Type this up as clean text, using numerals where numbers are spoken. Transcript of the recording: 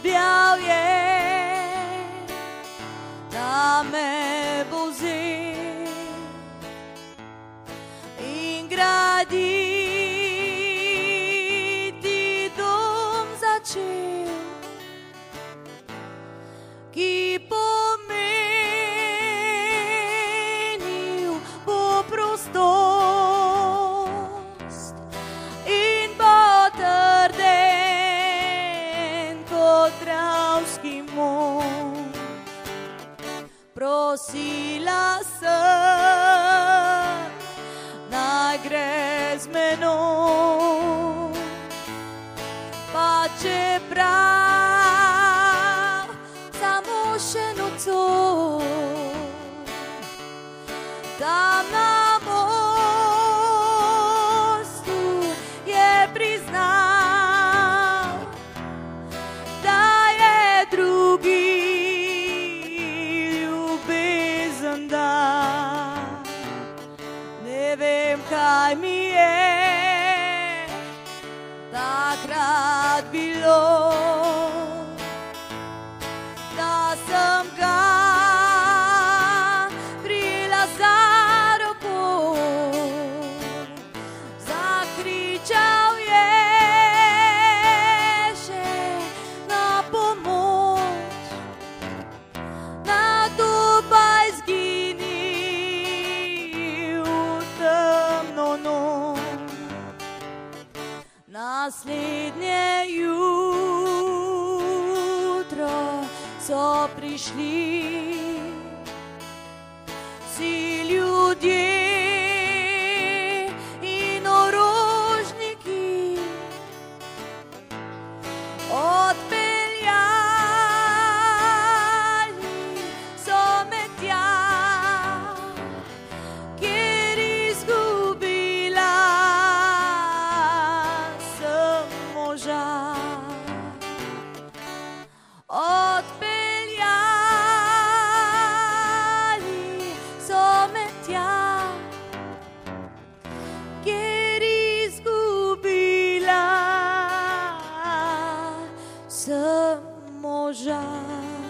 ljubljal je, da me bo vzel in graditi dom začel, ki pomenil bo prostost in bo trden kot dravski most. Prosila sem, naj gre z menoj, pa čeprav samo še nocoj, tam na mostu je priznal, da je drugi ljubezen dan. Ne vem, kaj mi je takrat bilo, da sem ga prijela za roko. Zakričal je še na pomoč, nato pa izginil v temno noč. Naslednje jutro so prišli vsi ljudje in orožniki, odpeljali so me tja, kjer izgubila sem moža. Odpeljali so me tja, kjer izgubila sem moža.